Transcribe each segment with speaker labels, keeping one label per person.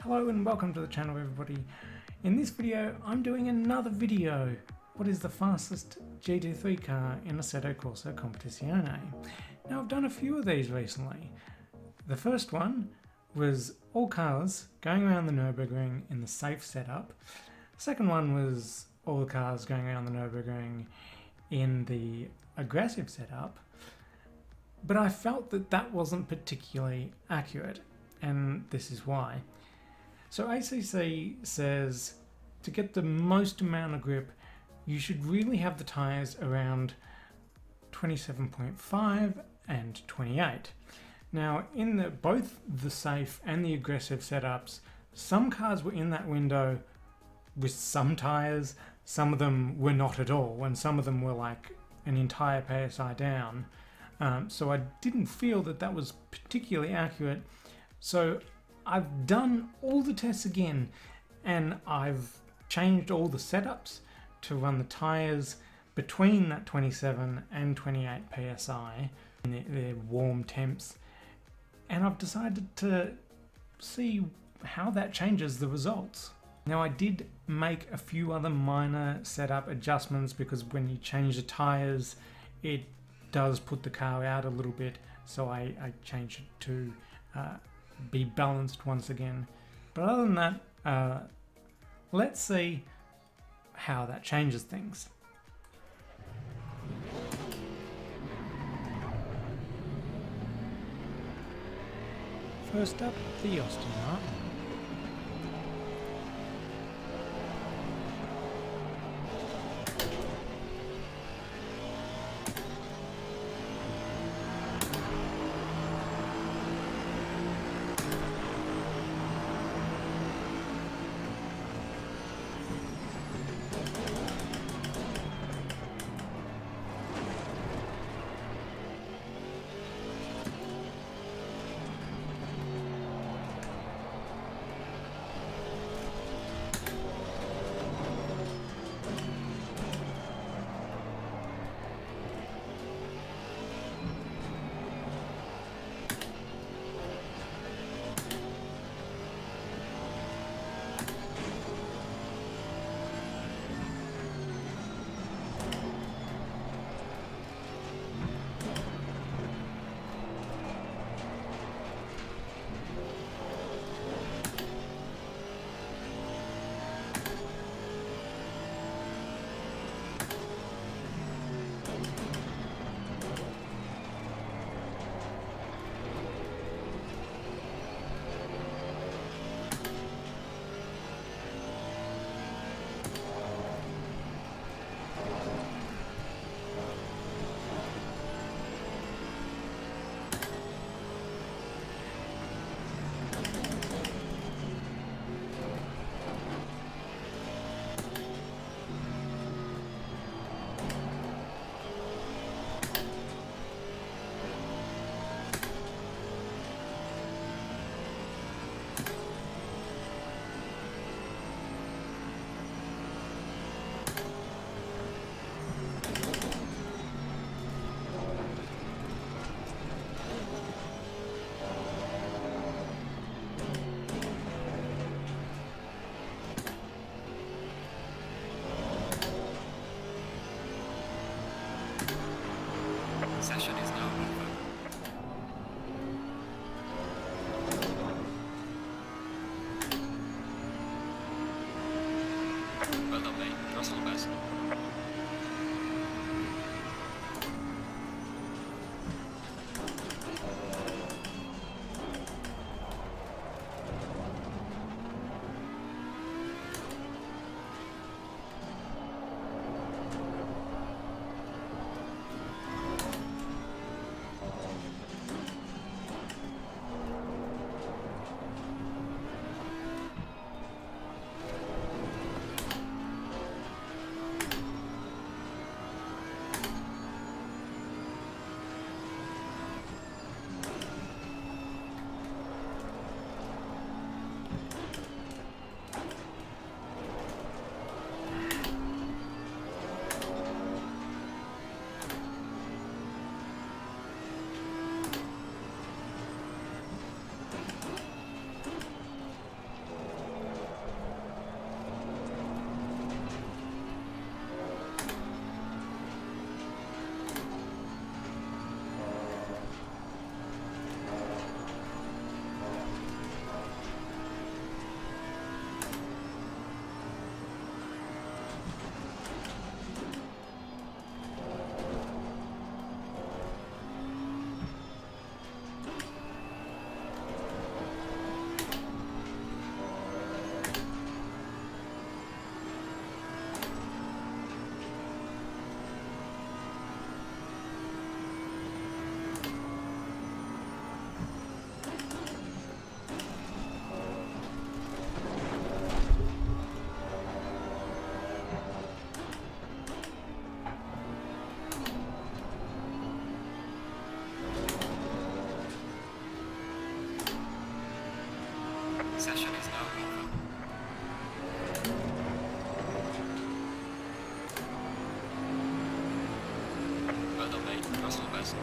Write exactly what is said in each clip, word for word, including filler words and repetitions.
Speaker 1: Hello and welcome to the channel, everybody. In this video I'm doing another video. What is the fastest G T three car in Assetto Corsa Competizione? Now I've done a few of these recently. The first one was all cars going around the Nurburgring in the safe setup. The second one was all the cars going around the Nurburgring in the aggressive setup. But I felt that that wasn't particularly accurate, and this is why. So A C C says to get the most amount of grip, you should really have the tyres around twenty-seven point five and twenty-eight. Now in the, both the safe and the aggressive setups, some cars were in that window with some tyres, some of them were not at all, and some of them were like an entire P S I down. Um, so I didn't feel that that was particularly accurate. So I've done all the tests again, and I've changed all the setups to run the tyres between that twenty-seven and twenty-eight P S I in their, their warm temps, and I've decided to see how that changes the results. Now I did make a few other minor setup adjustments because when you change the tyres it does put the car out a little bit, so I, I changed it to uh, be balanced once again. But other than that, uh, let's see how that changes things. First up, the Austin Martin.
Speaker 2: Session is now over. Well done, mate. Russell best. Russell best.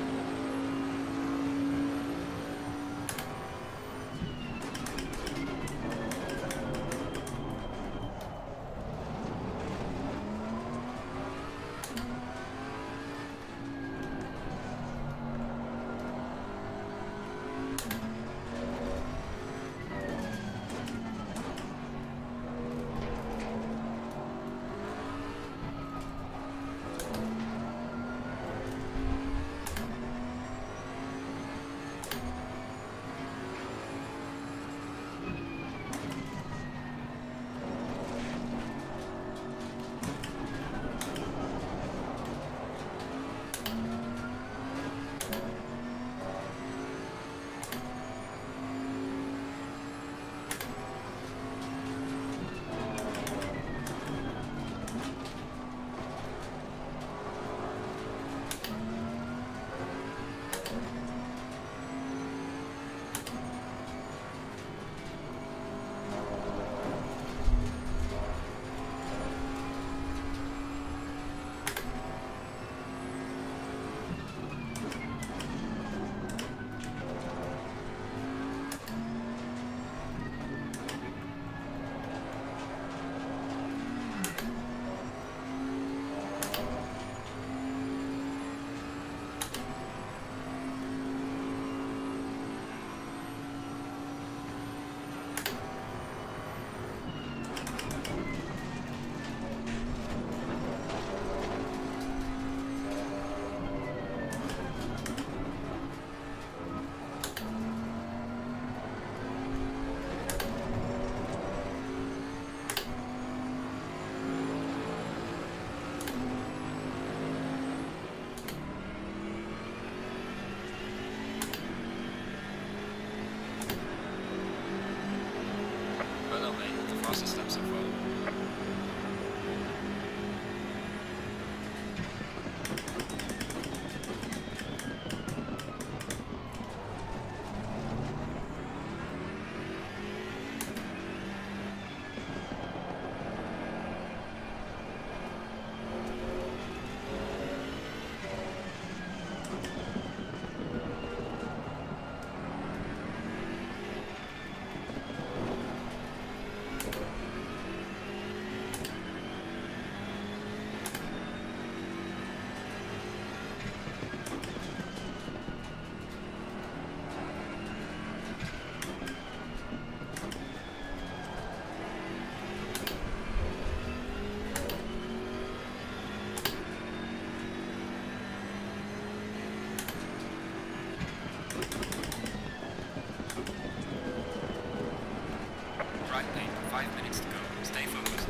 Speaker 2: Five minutes to go. Stay focused.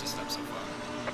Speaker 2: fastest lap so far.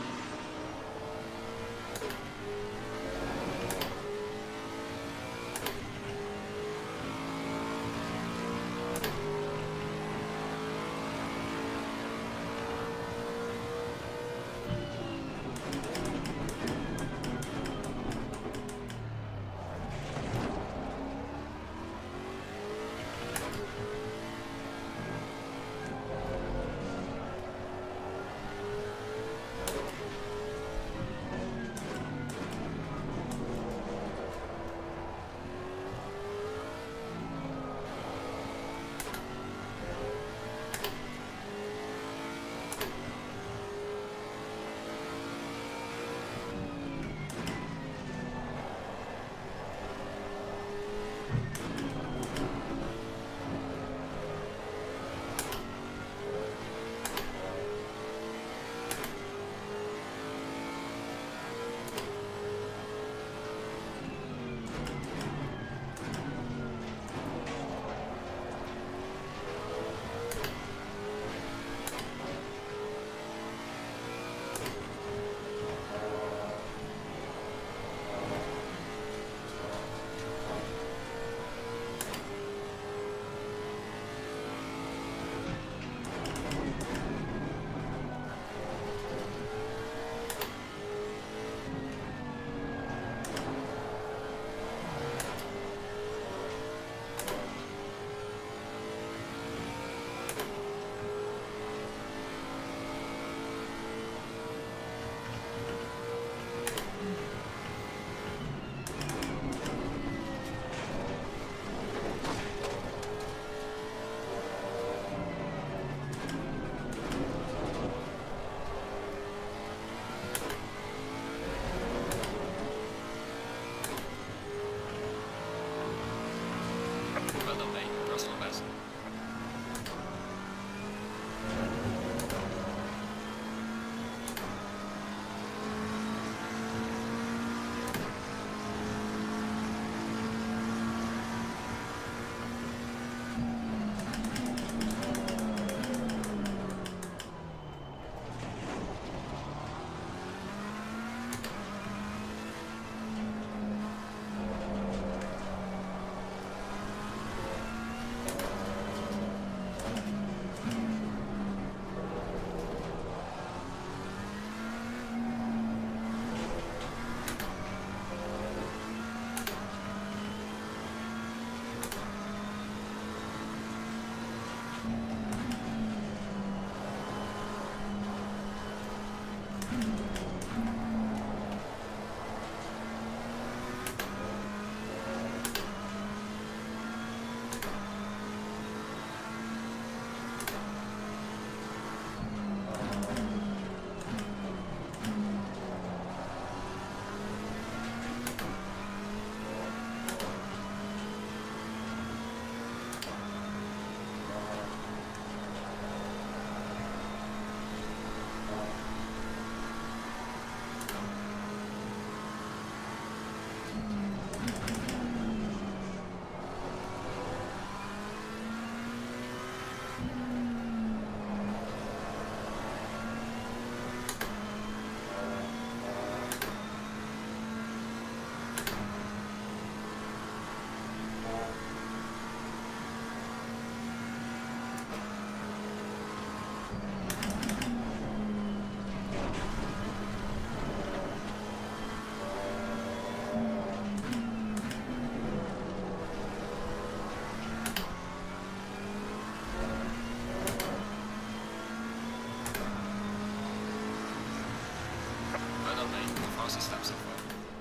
Speaker 2: fastest lap so far.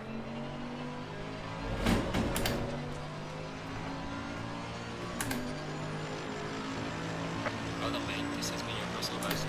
Speaker 2: Well done, mate. This has been your personal best.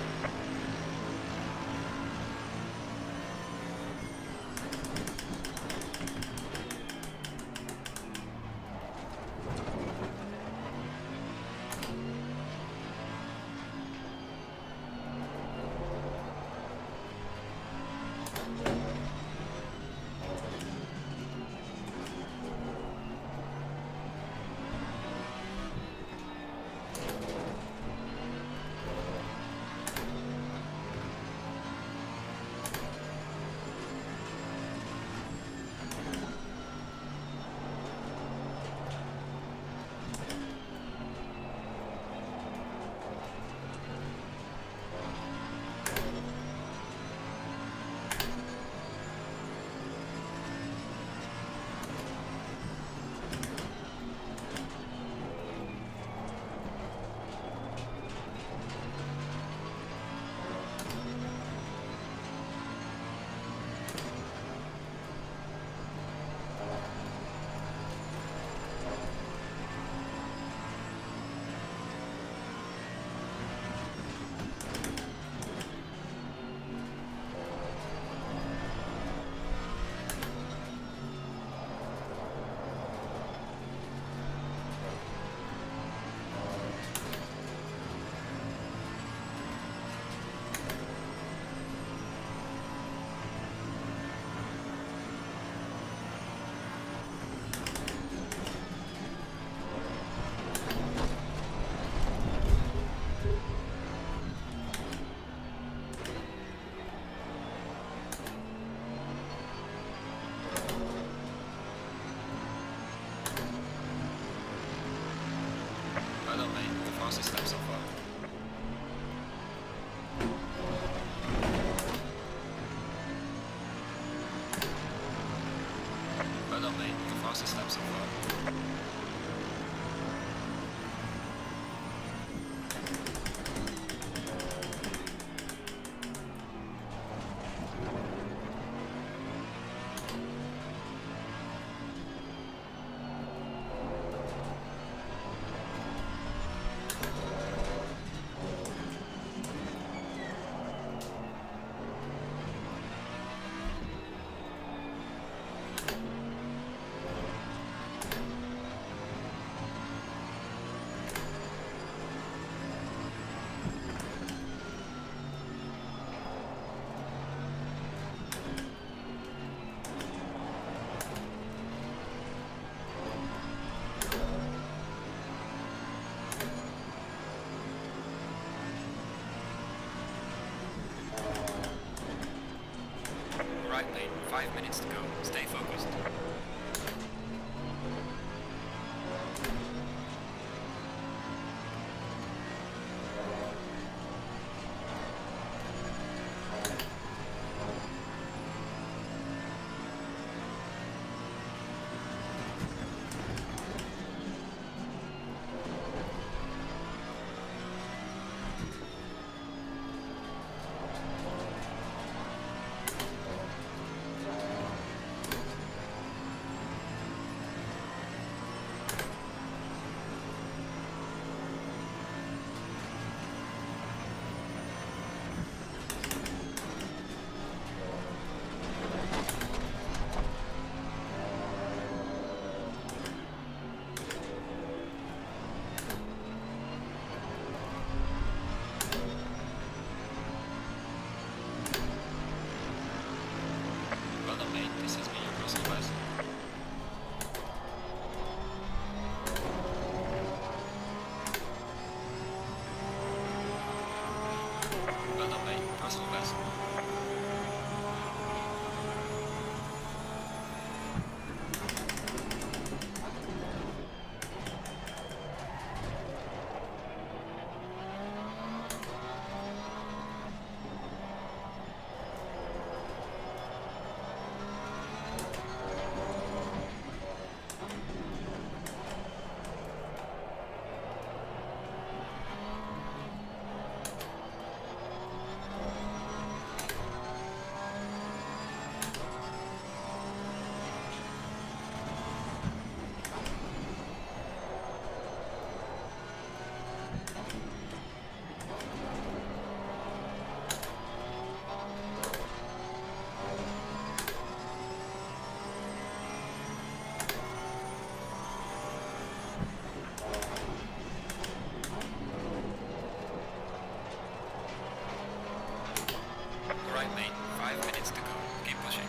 Speaker 2: fastest lap so far. Well done, mate. The fastest lap so far. Right lane, five minutes to go. Stay focused. Right lane, five minutes to go. Keep pushing.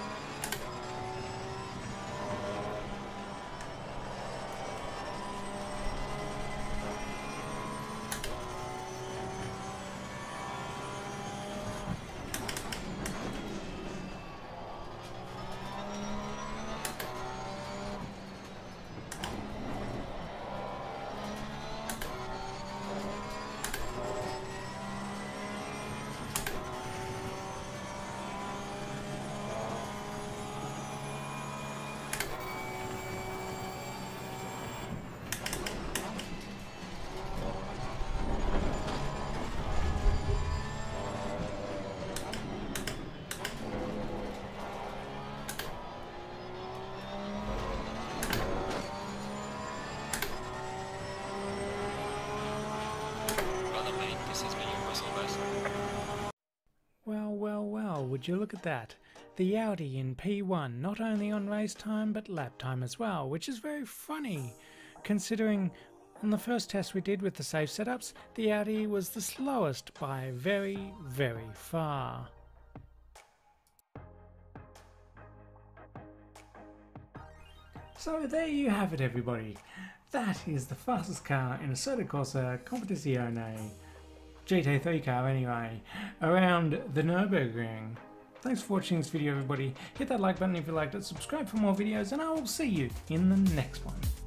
Speaker 1: Well, well, well, would you look at that? The Audi in P one, not only on race time but lap time as well, which is very funny, considering on the first test we did with the safe setups, the Audi was the slowest by very, very far. So there you have it, everybody. That is the fastest car in Assetto Corsa Competizione, G T three car anyway, around the Nurburgring. Thanks for watching this video, everybody. Hit that like button if you liked it, subscribe for more videos, and I will see you in the next one.